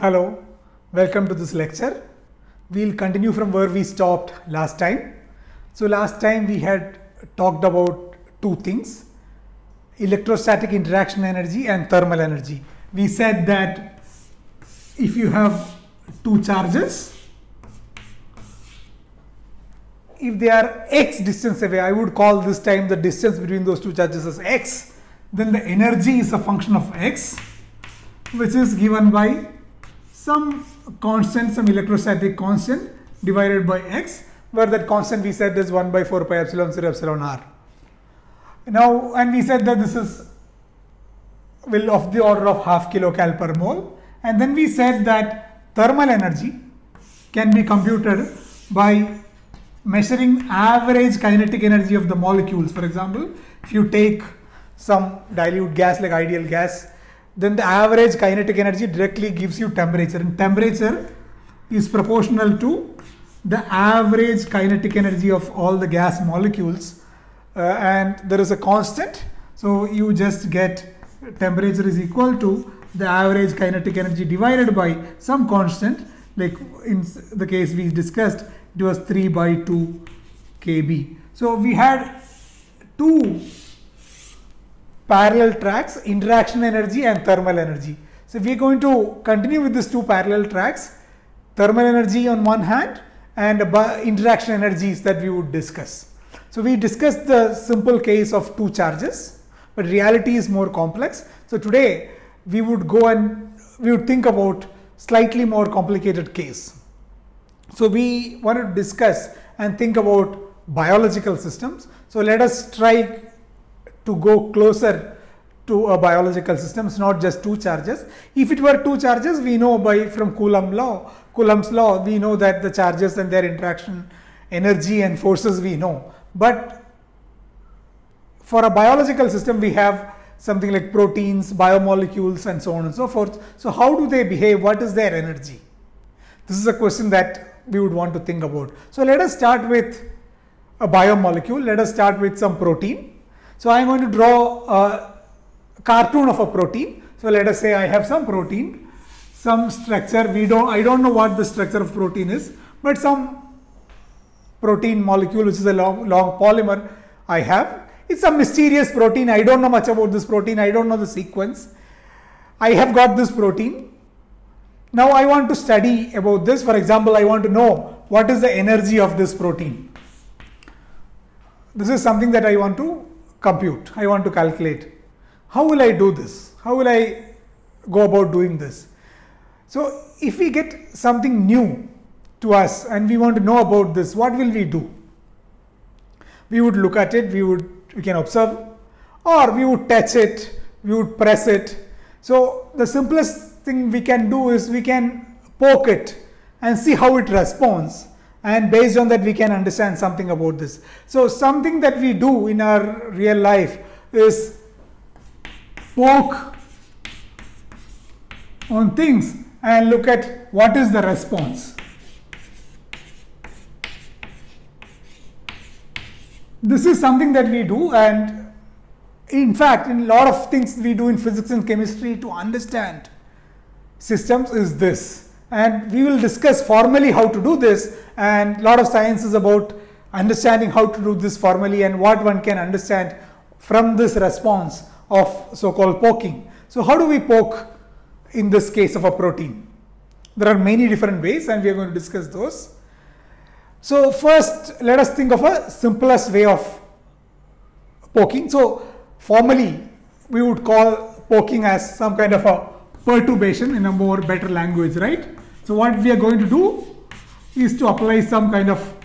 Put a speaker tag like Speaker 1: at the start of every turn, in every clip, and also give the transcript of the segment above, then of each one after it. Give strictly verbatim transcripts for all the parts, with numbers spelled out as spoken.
Speaker 1: Hello, welcome to this lecture. We'll continue from where we stopped last time. So last time we had talked about two things, electrostatic interaction energy and thermal energy. We said that if you have two charges, if they are x distance away, I would call this time the distance between those two charges as x, then the energy is a function of x, which is given by some constant, some electrostatic constant divided by x, where that constant we said is one by four pi epsilon zero epsilon r. Now, and we said that this is will of the order of half kilocal per mole, and then we said that thermal energy can be computed by measuring average kinetic energy of the molecules. For example, if you take some dilute gas like ideal gas, then the average kinetic energy directly gives you temperature, and temperature is proportional to the average kinetic energy of all the gas molecules, uh, and there is a constant, so you just get temperature is equal to the average kinetic energy divided by some constant, like in the case we discussed it was three by two K B. So we had two parallel tracks, interaction energy and thermal energy. So we are going to continue with these two parallel tracks, thermal energy on one hand and interaction energies that we would discuss. So we discussed the simple case of two charges, but reality is more complex. So today we would go and we would think about slightly more complicated case. So we want to discuss and think about biological systems. So let us try to go closer to a biological system. It's not just two charges. If it were two charges, we know by from Coulomb law, Coulomb's law, we know that the charges and their interaction energy and forces we know. But for a biological system, we have something like proteins, biomolecules, and so on and so forth. So how do they behave? What is their energy? This is a question that we would want to think about. So let us start with a biomolecule. Let us start with some protein. So I am going to draw a cartoon of a protein. So let us say I have some protein, some structure. We don't, I don't know what the structure of protein is, but some protein molecule which is a long, long polymer I have. It's a mysterious protein. I don't know much about this protein. I don't know the sequence. I have got this protein. Now I want to study about this. For example, I want to know what is the energy of this protein. This is something that I want to compute, I want to calculate. How will I do this? How will I go about doing this? So if we get something new to us and we want to know about this, what will we do? We would look at it, we would we can observe, or we would touch it, we would press it. So the simplest thing we can do is we can poke it and see how it responds. And based on that, we can understand something about this. So something that we do in our real life is poke on things and look at what is the response. This is something that we do, and in fact, in a lot of things we do in physics and chemistry to understand systems is this. And we will discuss formally how to do this, and a lot of science is about understanding how to do this formally and what one can understand from this response of so-called poking. So how do we poke in this case of a protein? There are many different ways and we are going to discuss those. So first, let us think of a simplest way of poking. So formally, we would call poking as some kind of a perturbation in a more better language, right? So what we are going to do is to apply some kind of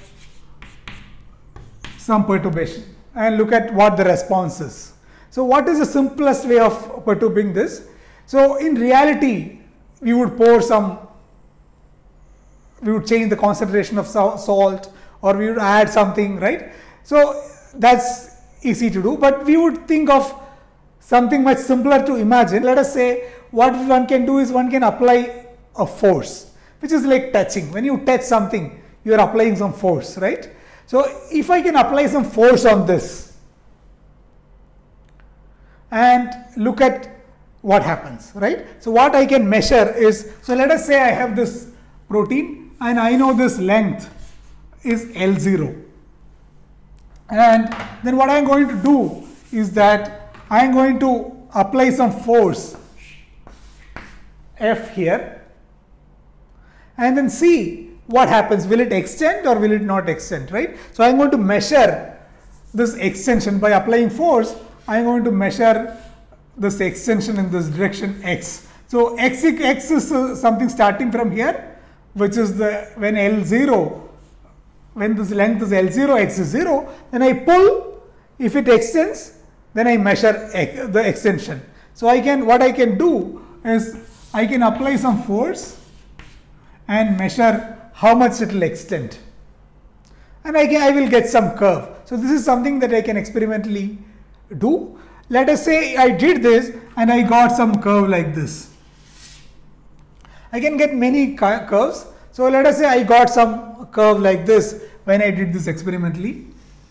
Speaker 1: some perturbation and look at what the response is. So what is the simplest way of perturbing this? So in reality, we would pour some, we would change the concentration of salt, or we would add something, right? So that's easy to do, but we would think of something much simpler to imagine. Let us say what one can do is one can apply a force, which is like touching. When you touch something, you are applying some force, right? So if I can apply some force on this and look at what happens, right? So what I can measure is, so let us say I have this protein and I know this length is L zero. And then what I am going to do is that I am going to apply some force F here and then see what happens. Will it extend or will it not extend, right? So I am going to measure this extension by applying force. I am going to measure this extension in this direction x. So x, x is uh, something starting from here, which is the when L zero, when this length is L zero, x is zero, then I pull. If it extends, then I measure x, the extension. So I can, what I can do is I can apply some force and measure how much it will extend, and I can, I will get some curve. So this is something that I can experimentally do. Let us say I did this and I got some curve like this. I can get many curves. So let us say I got some curve like this when I did this experimentally.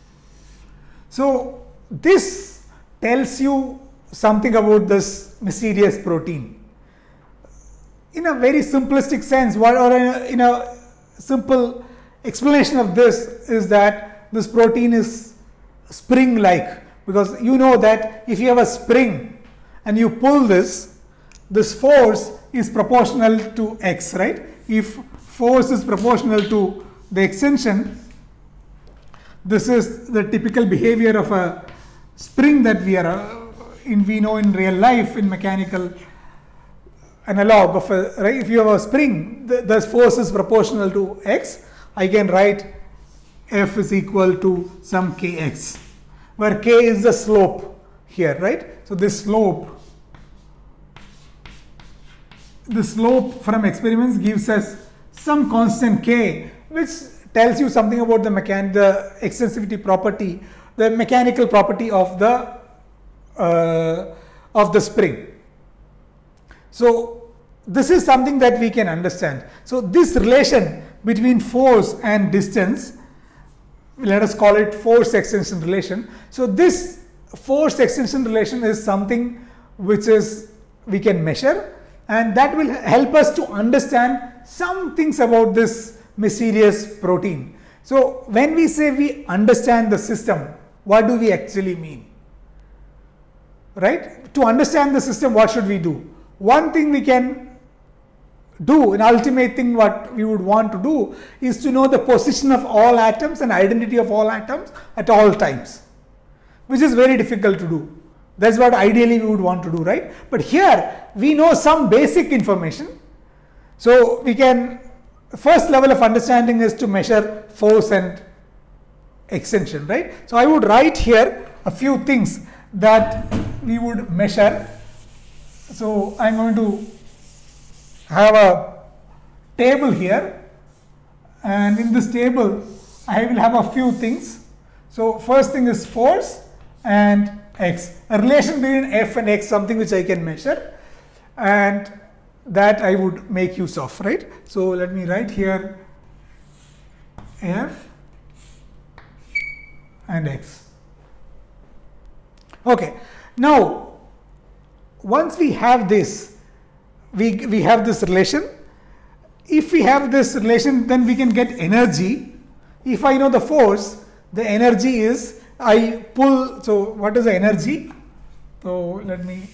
Speaker 1: So this tells you something about this mysterious protein. In a very simplistic sense, what, or in a, in a simple explanation of this is that this protein is spring-like, because you know that if you have a spring and you pull this, this force is proportional to x, right? If force is proportional to the extension, this is the typical behavior of a spring that we are uh, in, we know in real life, in mechanical analog of a, right? If you have a spring, the, the force is proportional to x. I can write F is equal to some kx, where k is the slope here, right? So this slope, the slope from experiments gives us some constant k, which tells you something about the mechan the extensivity property, the mechanical property of the uh, of the spring. So this is something that we can understand. So this relation between force and distance, let us call it force extension relation. So this force extension relation is something which is we can measure, and that will help us to understand some things about this mysterious protein. So when we say we understand the system, what do we actually mean? Right? To understand the system, what should we do? One thing we can do, an ultimate thing what we would want to do, is to know the position of all atoms and identity of all atoms at all times, which is very difficult to do. That's what ideally we would want to do, right? But here we know some basic information. So we can, first level of understanding is to measure force and extension, right? So I would write here a few things that we would measure. So I'm going to have a table here, and in this table I will have a few things. So first thing is force and x, a relation between F and x, something which I can measure, and that I would make use of, right? So let me write here F and x. Okay, now once we have this, we, we have this relation. If we have this relation, then we can get energy. If I know the force, the energy is, I pull, so what is the energy? So let me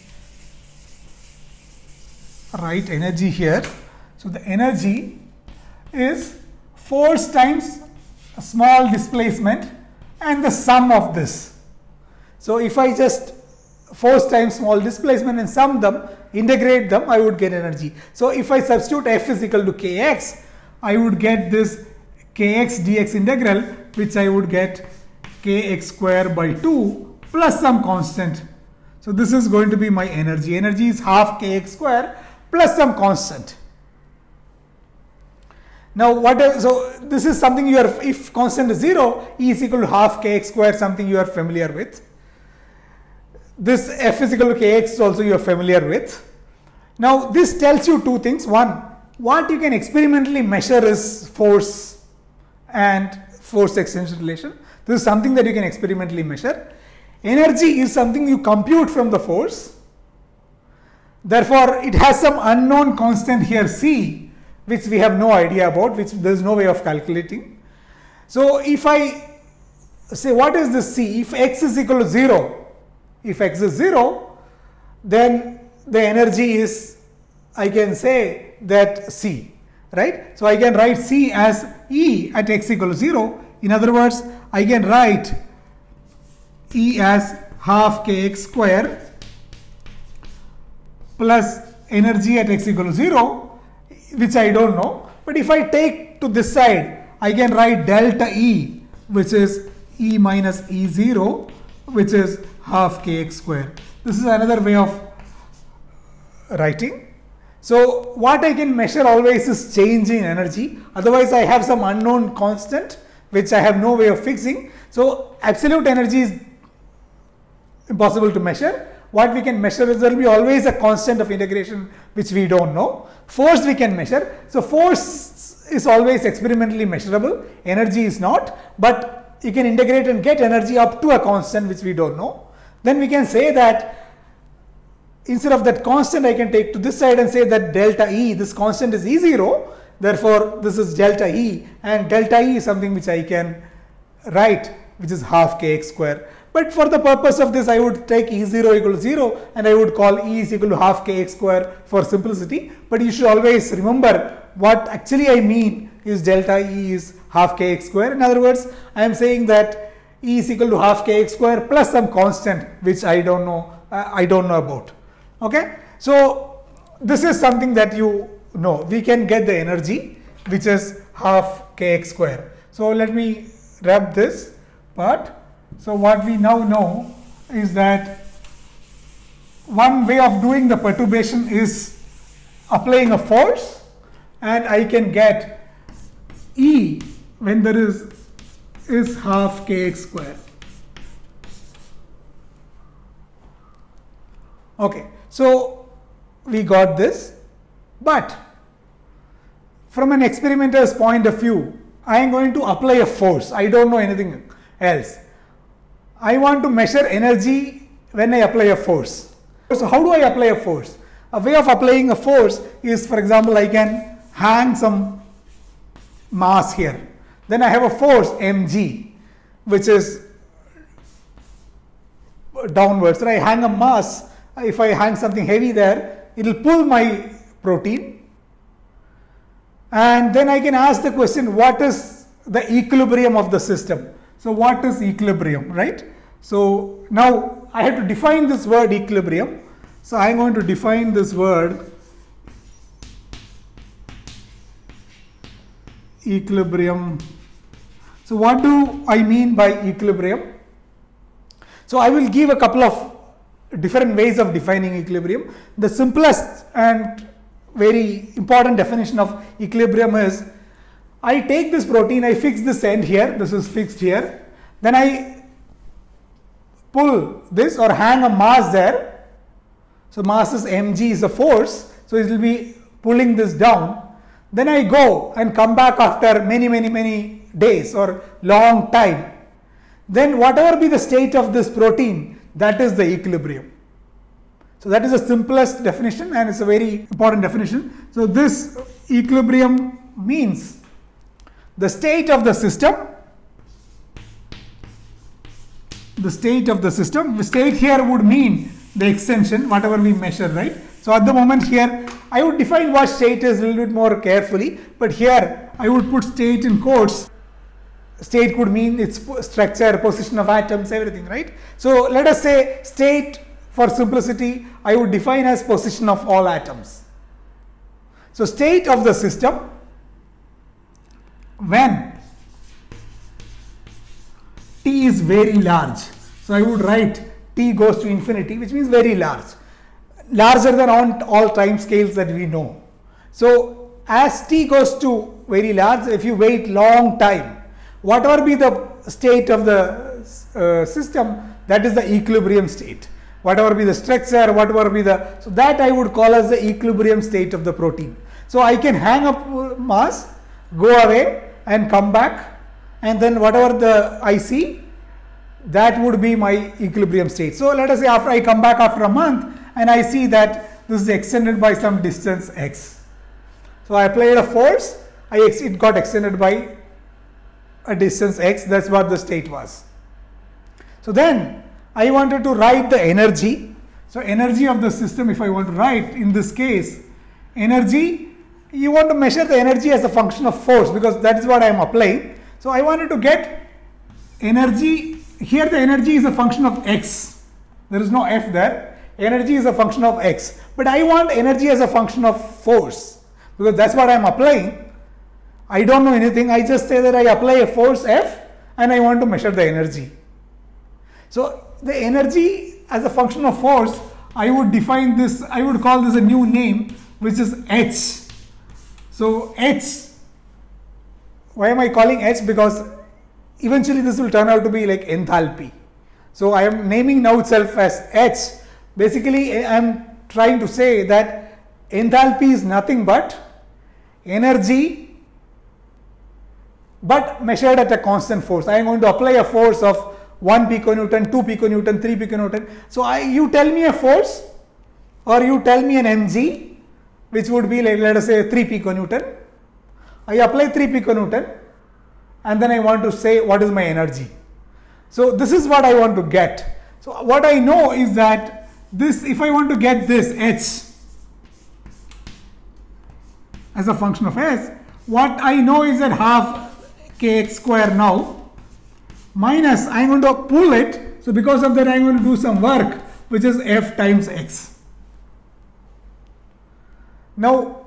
Speaker 1: write energy here. So the energy is force times a small displacement and the sum of this. So if I just force times small displacement and sum them, integrate them, I would get energy. So if I substitute F is equal to kx, I would get this kx dx integral, which I would get kx square by two plus some constant. So this is going to be my energy. Energy is half kx square plus some constant. Now what are, so this is something you are, if constant is zero, E is equal to half kx square, something you are familiar with. This F is equal to kx is also you are familiar with. Now this tells you two things. One, what you can experimentally measure is force and force extension relation. This is something that you can experimentally measure. Energy is something you compute from the force. Therefore, it has some unknown constant here C, which we have no idea about, which there is no way of calculating. So if I say what is this C, if x is equal to zero, if x is zero, then the energy is, I can say that C, right? So I can write C as E at x equal to zero. In other words, I can write E as half kx square plus energy at x equal to zero, which I don't know. But if I take to this side, I can write delta E, which is E minus E zero, which is half kx square. This is another way of writing. So what I can measure always is change in energy. Otherwise, I have some unknown constant which I have no way of fixing. So absolute energy is impossible to measure. What we can measure is there will be always a constant of integration which we don't know. Force we can measure. So force is always experimentally measurable. Energy is not. But you can integrate and get energy up to a constant which we don't know. Then we can say that instead of that constant, I can take to this side and say that delta E, this constant is E zero. Therefore, this is delta E, and delta E is something which I can write, which is half kx square. But for the purpose of this, I would take E zero equal to zero, and I would call E is equal to half kx square for simplicity. But you should always remember what actually I mean is delta E is half kx square. In other words, I am saying that E is equal to half kx square plus some constant which I don't know, uh, I don't know about. Okay, so this is something that you know. We can get the energy which is half kx square. So let me wrap this part. So what we now know is that one way of doing the perturbation is applying a force, and I can get E when there is is half kx square. Okay, so we got this, but from an experimenter's point of view, I am going to apply a force. I don't know anything else. I want to measure energy when I apply a force. So how do I apply a force? A way of applying a force is, for example, I can hang some mass here. Then I have a force mg, which is downwards. So I hang a mass. If I hang something heavy there, it will pull my protein. And then I can ask the question, what is the equilibrium of the system? So what is equilibrium, right? So now I have to define this word equilibrium. So I am going to define this word equilibrium. So what do I mean by equilibrium? So I will give a couple of different ways of defining equilibrium. The simplest and very important definition of equilibrium is, I take this protein, I fix this end here, this is fixed here, then I pull this or hang a mass there. So mass is mg, is a force, so it will be pulling this down. Then I go and come back after many many many days or long time. Then whatever be the state of this protein, that is the equilibrium. So that is the simplest definition, and it's a very important definition. So this equilibrium means the state of the system, the state of the system, the state here would mean the extension, whatever we measure, right? So at the moment here, I would define what state is a little bit more carefully, but here I would put state in quotes. State could mean its structure, position of atoms, everything, right? So let us say state, for simplicity, I would define as position of all atoms. So state of the system when T is very large. So I would write T goes to infinity, which means very large, larger than on all time scales that we know. So as T goes to very large, if you wait long time, whatever be the state of the uh, system, that is the equilibrium state. Whatever be the structure, whatever be the, so that I would call as the equilibrium state of the protein. So I can hang up mass, go away and come back, and then whatever the I see, that would be my equilibrium state. So let us say after I come back after a month and I see that this is extended by some distance x. So I applied a force, I ex it got extended by a distance x. That's what the state was. So then I wanted to write the energy. So energy of the system, if I want to write in this case, energy, you want to measure the energy as a function of force, because that is what I am applying. So I wanted to get energy. Here the energy is a function of x. There is no f there. Energy is a function of x. But I want energy as a function of force, because that's what I am applying. I don't know anything. I just say that I apply a force F and I want to measure the energy. So the energy as a function of force, I would define this, I would call this a new name, which is H. So H, why am I calling H? Because eventually this will turn out to be like enthalpy. So I am naming now itself as H. Basically I am trying to say that enthalpy is nothing but energy, but measured at a constant force. I am going to apply a force of one piconewton, two piconewton, three piconewton. So I, you tell me a force, or you tell me an mg, which would be like, let us say, three piconewton. I apply three piconewton, and then I want to say what is my energy. So this is what I want to get. So what I know is that this, if I want to get this H as a function of S, what I know is that half kx square now minus, I am going to pull it. So because of that I am going to do some work, which is F times x. Now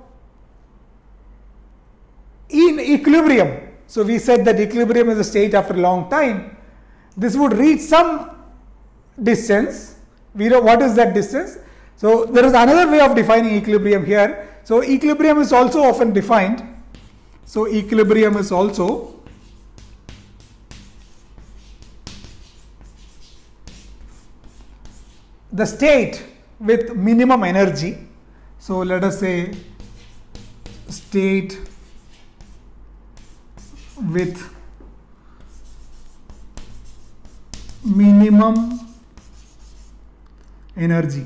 Speaker 1: in equilibrium, so we said that equilibrium is a state after a long time. This would reach some distance. We know what is that distance. So there is another way of defining equilibrium here. So equilibrium is also often defined. So equilibrium is also the state with minimum energy. So let us say state with minimum energy.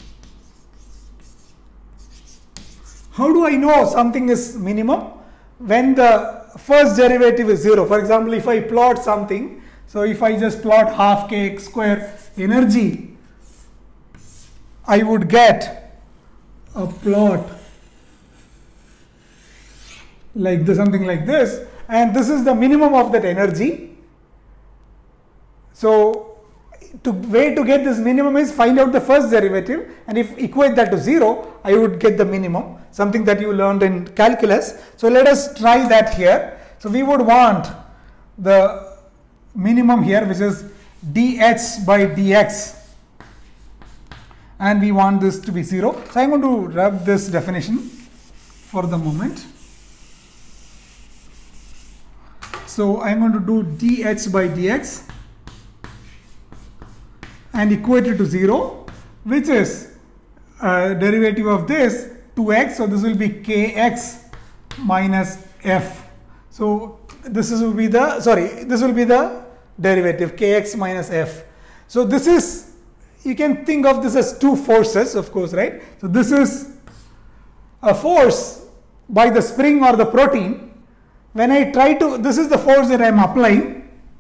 Speaker 1: How do I know something is minimum? When the first derivative is zero. For example, if I plot something, so if I just plot half kx square energy, I would get a plot like this, something like this, and this is the minimum of that energy. So the way to get this minimum is find out the first derivative, and if equate that to zero, I would get the minimum, something that you learned in calculus. So let us try that here. So we would want the minimum here, which is dh by dx, and we want this to be zero. So I am going to rub this definition for the moment. So I am going to do dh by dx and equate it to zero, which is a derivative of this two x. So this will be kx minus f. So this is will be the sorry this will be the derivative kx minus f. So this is, you can think of this as two forces, of course, right? So this is a force by the spring or the protein. When I try to, this is the force that I am applying.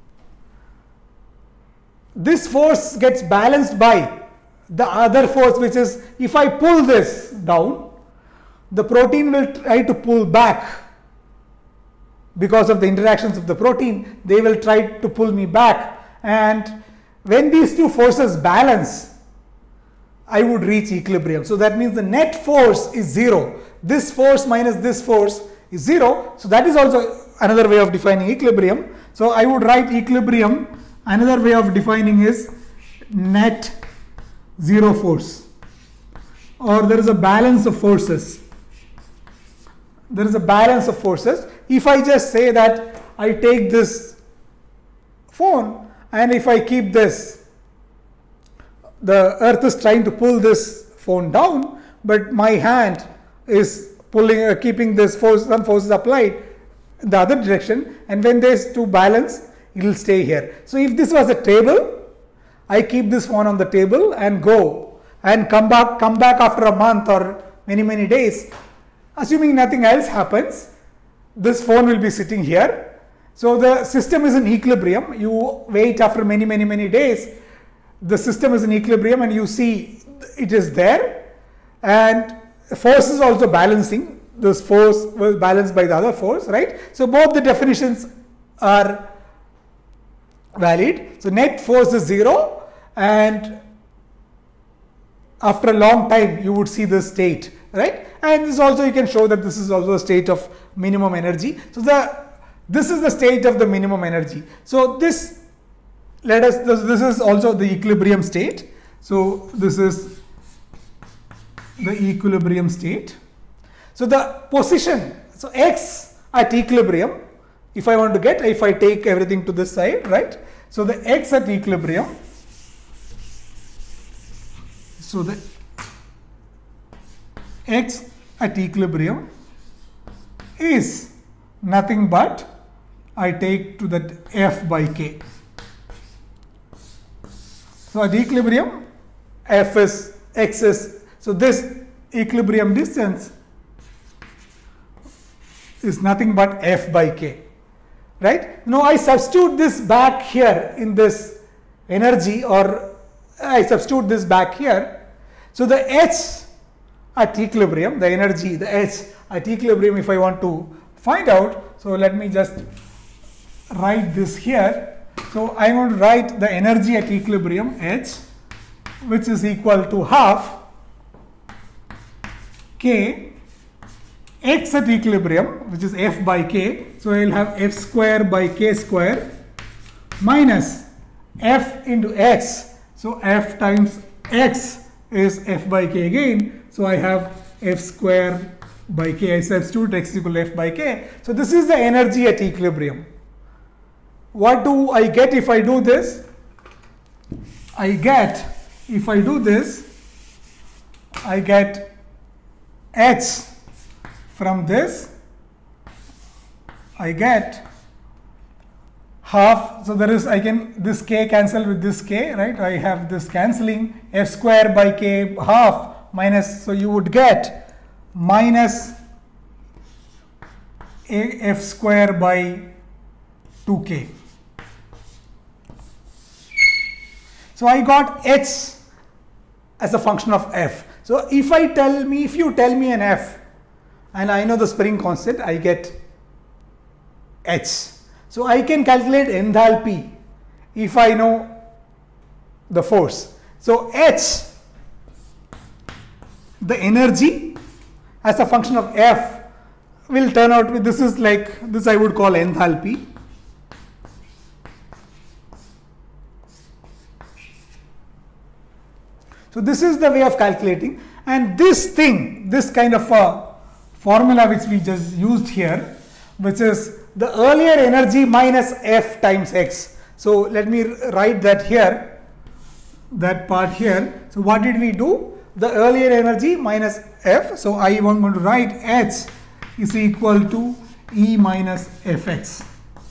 Speaker 1: This force gets balanced by the other force, which is if I pull this down, the protein will try to pull back. Because of the interactions of the protein, they will try to pull me back, and when these two forces balance, I would reach equilibrium. So that means the net force is zero. This force minus this force is zero. So that is also another way of defining equilibrium. So I would write equilibrium, another way of defining is net zero force, or there is a balance of forces. There is a balance of forces. If I just say that I take this phone, and if I keep this, the earth is trying to pull this phone down, but my hand is pulling, uh, keeping this force, some forces applied in the other direction, and when these two balance, it will stay here. So if this was a table, I keep this phone on the table and go, and come back, come back after a month or many, many days, assuming nothing else happens, this phone will be sitting here. So the system is in equilibrium. You wait after many, many, many days, the system is in equilibrium and you see it is there, and force is also balancing. This force was balanced by the other force, right? So both the definitions are valid. So net force is zero, and after a long time you would see this state, right? And this also, you can show that this is also a state of minimum energy. So the this is the state of the minimum energy. So this, let us, this, this is also the equilibrium state. So this is the equilibrium state. So the position, so x at equilibrium, if I want to get, if I take everything to this side, right? So the x at equilibrium, so the x at equilibrium is nothing but, I take to that f by k. So at equilibrium, f is, x is, so this equilibrium distance is nothing but f by k, right? Now I substitute this back here in this energy, or I substitute this back here. So the h at equilibrium, the energy, the h at equilibrium, if I want to find out, so let me just write this here. So I am going to write the energy at equilibrium, h, which is equal to half k x at equilibrium, which is f by k. So I will have f square by k square minus f into x. So f times x is f by k again. So I have f square by k. I substitute x equal to f by k. So this is the energy at equilibrium. What do I get if I do this? I get, if I do this, I get h from this, I get half. So there is, I can, this k cancel with this k, right? I have this cancelling, f square by k half minus, so you would get minus f square by two k. So I got h as a function of f. So if I tell me, if you tell me an f, and I know the spring constant, I get h. So I can calculate enthalpy if I know the force. So h, the energy as a function of f, will turn out with, this is like, this I would call enthalpy. So this is the way of calculating, and this thing, this kind of a formula which we just used here, which is the earlier energy minus f times x. So let me write that here, that part here. So what did we do? The earlier energy minus f. So I am going to write h is equal to E minus fx.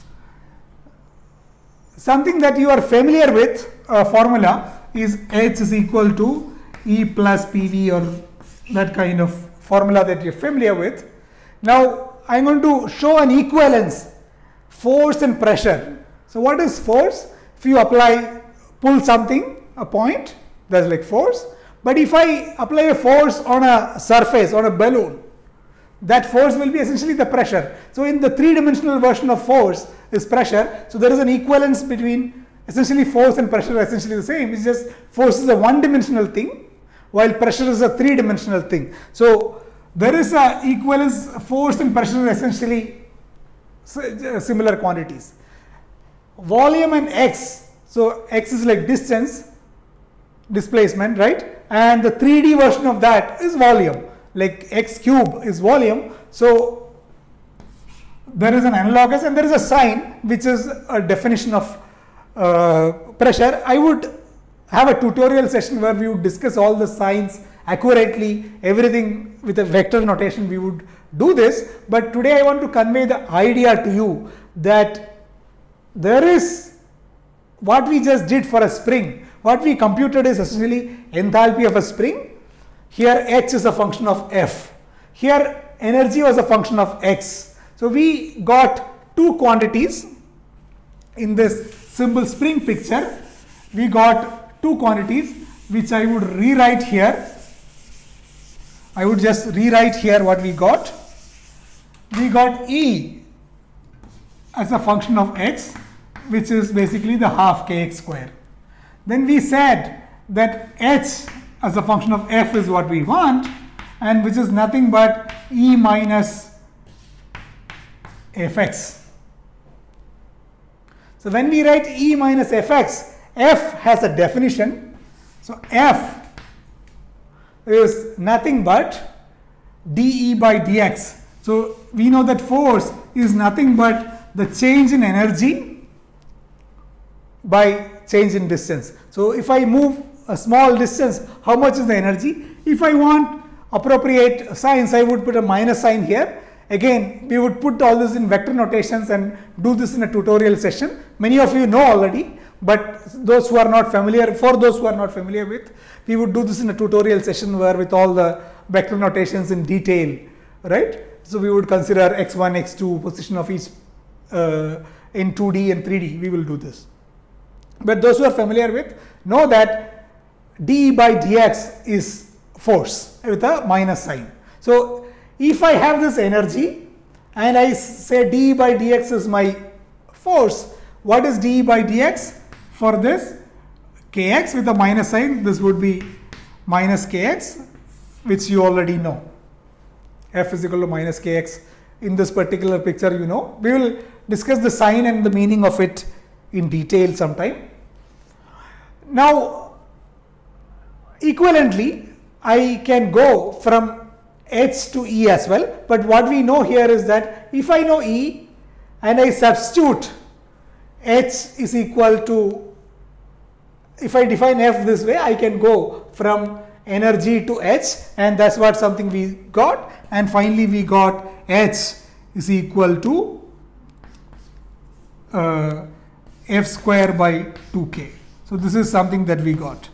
Speaker 1: Something that you are familiar with, a formula, is h is equal to E plus P V, or that kind of formula that you're familiar with. Now I'm going to show an equivalence, force and pressure. So what is force? If you apply, pull something, a point, that's like force. But if I apply a force on a surface, on a balloon, that force will be essentially the pressure. So in the three-dimensional version of force is pressure. So there is an equivalence between, essentially force and pressure are essentially the same. It's just force is a one-dimensional thing, while pressure is a three-dimensional thing. So there is a equivalence, force and pressure are essentially similar quantities. Volume and x, so x is like distance, displacement, right? And the three D version of that is volume, like x cube is volume. So there is an analogous and there is a sign which is a definition of uh, pressure. I would have a tutorial session where we would discuss all the signs accurately, everything with a vector notation, we would do this. But today I want to convey the idea to you that there is, what we just did for a spring what we computed is essentially enthalpy of a spring. Here H is a function of F. Here energy was a function of X. So we got two quantities in this simple spring picture. We got two quantities which I would rewrite here. I would just rewrite here what we got. We got E as a function of X, which is basically the half kx square. Then we said that H as a function of F is what we want, and which is nothing but E minus Fx. So when we write E minus Fx, F has a definition. So F is nothing but dE by dx. So we know that force is nothing but the change in energy by change in distance. So if I move a small distance, how much is the energy? If I want appropriate signs, I would put a minus sign here. Again, we would put all this in vector notations and do this in a tutorial session. Many of you know already, but those who are not familiar, for those who are not familiar with, we would do this in a tutorial session where with all the vector notations in detail, right? So we would consider x one, x two, position of each uh, in two D and three D, we will do this. But those who are familiar with know that dE by dx is force with a minus sign. So if I have this energy and I say dE by dx is my force, what is dE by dx? For this kx with a minus sign, this would be minus kx, which you already know. F is equal to minus kx. In this particular picture, you know. We will discuss the sign and the meaning of it in detail sometime. Now, equivalently, I can go from H to E as well. But what we know here is that if I know E and I substitute H is equal to, if I define F this way, I can go from energy to H, and that's what something we got. And finally, we got H is equal to uh, F square by two K. So this is something that we got.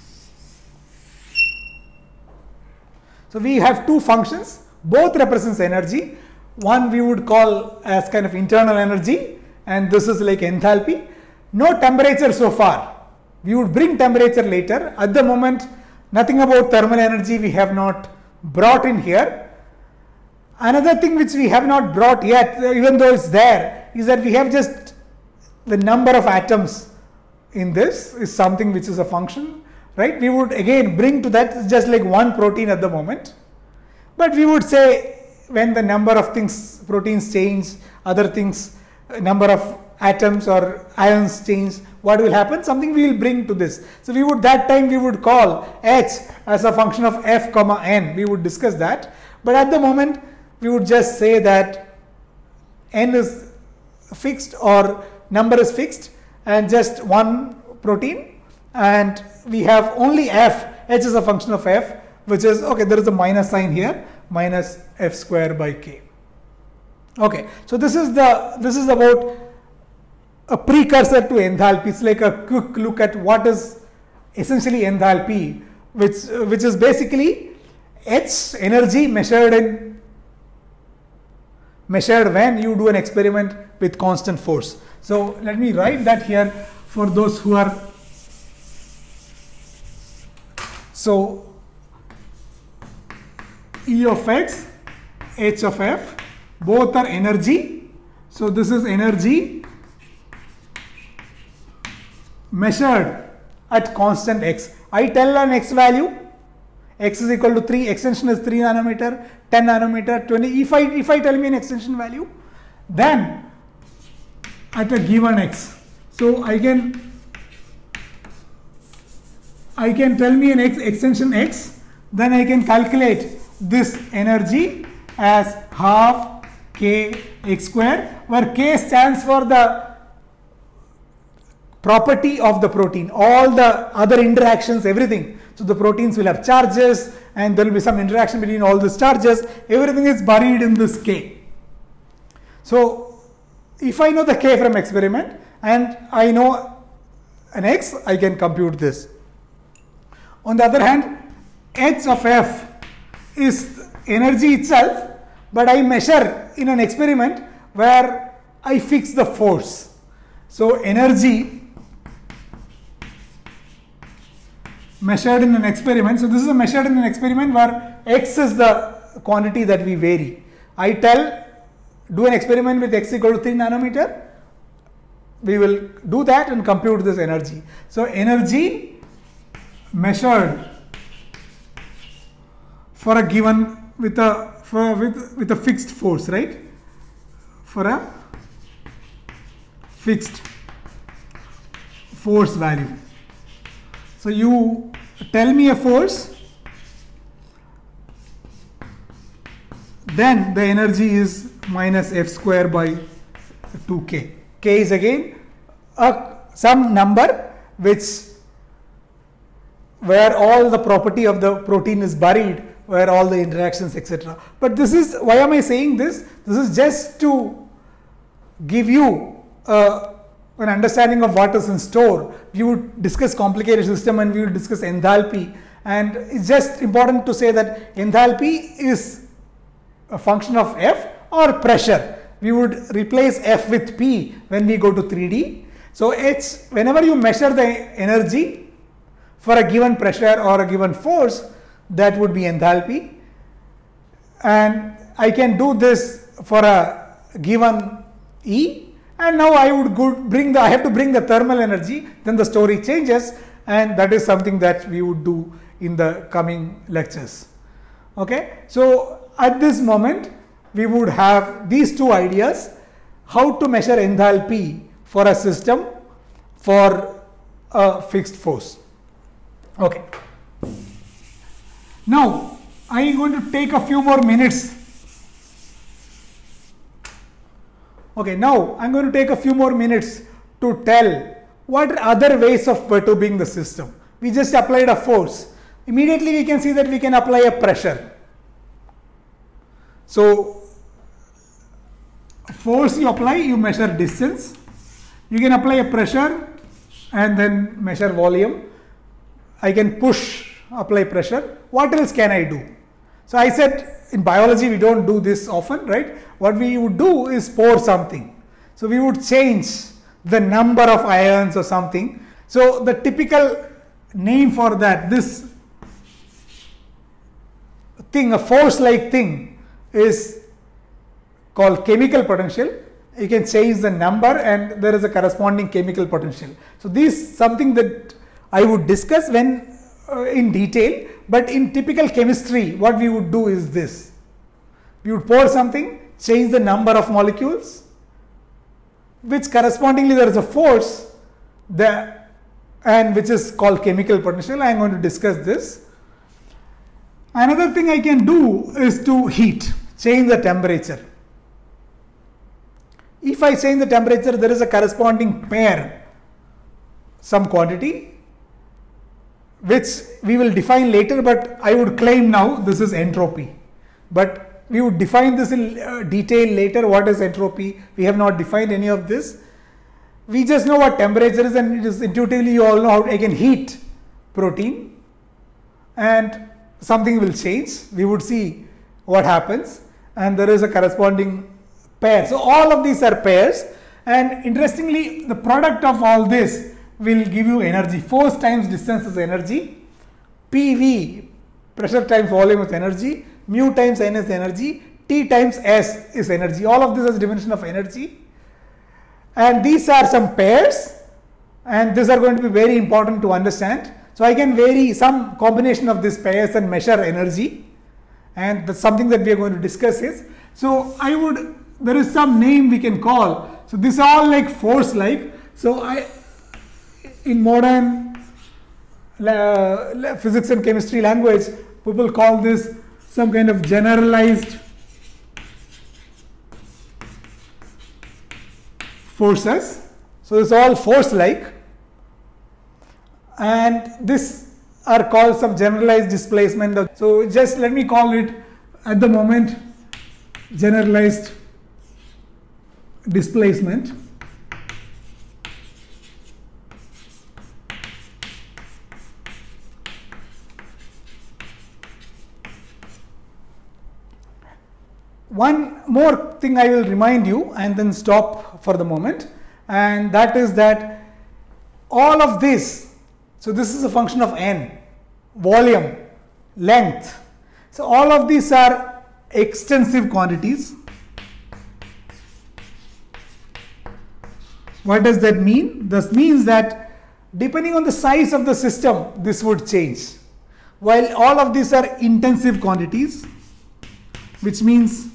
Speaker 1: So we have two functions, both represents energy. One we would call as kind of internal energy, and this is like enthalpy. No temperature so far. We would bring temperature later. At the moment, nothing about thermal energy we have not brought in here. Another thing which we have not brought yet, even though it's there, is that we have just the number of atoms in this is something which is a function, right? We would again bring to that just like one protein at the moment. But we would say when the number of things, proteins change, other things, number of atoms or ions change, what will happen? Something we will bring to this. So we would, that time we would call H as a function of F comma N. We would discuss that. But at the moment, we would just say that N is fixed or number is fixed and just one protein, and we have only F. H is a function of F, which is, okay, there is a minus sign here, minus F square by K. Okay, so this is the, this is about a precursor to enthalpy. It's like a quick look at what is essentially enthalpy, which, which is basically H energy measured in measured when you do an experiment with constant force. So let me write that here for those who are, so E of X, H of F, both are energy. So this is energy measured at constant X. I tell an X value, X is equal to three, extension is three nanometer, ten nanometer, twenty. If I, if I tell me an extension value, then at a given X, so I can, I can tell me an X, extension X, then I can calculate this energy as half K X square, where K stands for the property of the protein, all the other interactions, everything. So the proteins will have charges and there will be some interaction between all these charges. Everything is buried in this K. So if I know the K from experiment and I know an x, I can compute this. On the other hand, H of F is energy itself, but I measure in an experiment where I fix the force. So energy measured in an experiment. So this is a measured in an experiment where x is the quantity that we vary. I tell, do an experiment with x equal to three nanometer. We will do that and compute this energy. So energy measured for a given with a for with with a fixed force, right? For a fixed force value. So you tell me a force, then the energy is minus f square by two k. K is again a some number which where all the property of the protein is buried, where all the interactions, et cetera. But this is, why am I saying this? This is just to give you uh, an understanding of what is in store. We would discuss complicated system and we would discuss enthalpy, and it's just important to say that enthalpy is a function of F or pressure. We would replace F with P when we go to three D. So H, whenever you measure the energy for a given pressure or a given force, that would be enthalpy. And I can do this for a given E, and now I would go bring the, I have to bring the thermal energy, then the story changes, and that is something that we would do in the coming lectures. Okay, so at this moment we would have these two ideas: how to measure enthalpy for a system for a fixed force. Okay. Now I am going to take a few more minutes. Okay, now I am going to take a few more minutes to tell what are other ways of perturbing the system. We just applied a force. Immediately we can see that we can apply a pressure. So force you apply, you measure distance. You can apply a pressure and then measure volume. I can push, apply pressure. What else can I do? So I said in biology we don't do this often, right? What we would do is pour something. So we would change the number of ions or something. So the typical name for that, this thing, a force like thing, is called chemical potential. You can change the number and there is a corresponding chemical potential. So this is something that I would discuss when uh, in detail, but in typical chemistry what we would do is this. We would pour something, change the number of molecules, which correspondingly there is a force there, and which is called chemical potential. I am going to discuss this. Another thing I can do is to heat, change the temperature. If I change the temperature, there is a corresponding pair, some quantity, which we will define later, but I would claim now this is entropy. But we would define this in uh, detail later. What is entropy? We have not defined any of this. We just know what temperature is, and it is intuitively you all know how I can heat protein and something will change. We would see what happens, and there is a corresponding pair. So all of these are pairs, and interestingly the product of all this will give you energy. Force times distance is energy, P V, pressure times volume is energy, mu times n is energy, T times S is energy. All of this is dimension of energy, and these are some pairs, and these are going to be very important to understand. So I can vary some combination of these pairs and measure energy, and that's something that we are going to discuss is. So I would, there is some name we can call. So this is all like force like. So I, in modern uh, physics and chemistry language, people call this some kind of generalized forces. So this is all force like, and this are called some generalized displacement. So just let me call it at the moment generalized displacement. One more thing I will remind you and then stop for the moment, and that is that all of this, so this is a function of n, volume, length. So all of these are extensive quantities. What does that mean? This means that depending on the size of the system, this would change. While all of these are intensive quantities, which means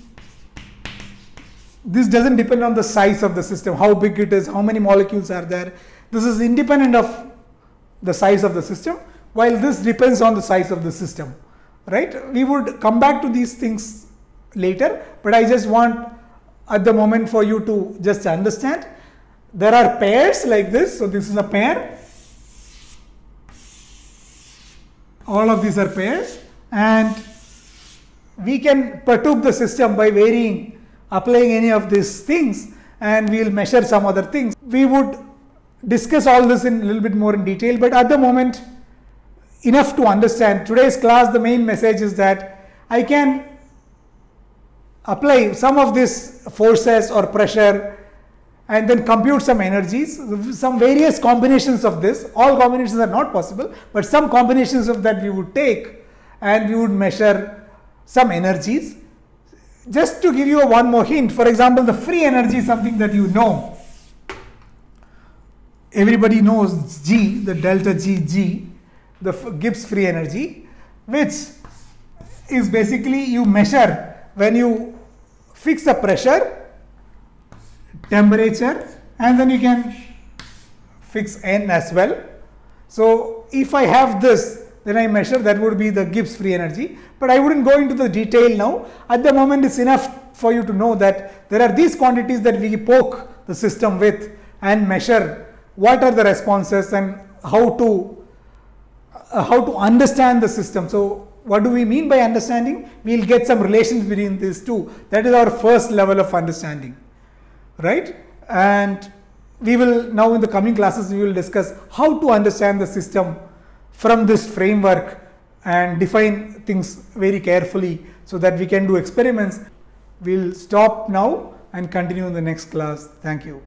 Speaker 1: this doesn't depend on the size of the system, how big it is, how many molecules are there. This is independent of the size of the system, while this depends on the size of the system, right? We would come back to these things later, but I just want at the moment for you to just understand. There are pairs like this, so this is a pair. All of these are pairs, and we can perturb the system by varying, applying any of these things, and we will measure some other things. We would discuss all this in a little bit more in detail, but at the moment, enough to understand. Today's class, the main message is that I can apply some of these forces or pressure and then compute some energies, some various combinations of this. All combinations are not possible, but some combinations of that we would take, and we would measure some energies. Just to give you a one more hint, for example, the free energy is something that you know. Everybody knows G, the delta G, G, the Gibbs free energy, which is basically you measure when you fix a pressure, temperature, and then you can fix N as well. So if I have this, then I measure, that would be the Gibbs free energy, but I wouldn't go into the detail now. At the moment, it's enough for you to know that there are these quantities that we poke the system with and measure what are the responses and how to uh, how to understand the system. So what do we mean by understanding? We'll get some relations between these two. That is our first level of understanding, right? And we will now, in the coming classes, we will discuss how to understand the system from this framework and define things very carefully so that we can do experiments. We'll stop now and continue in the next class. Thank you.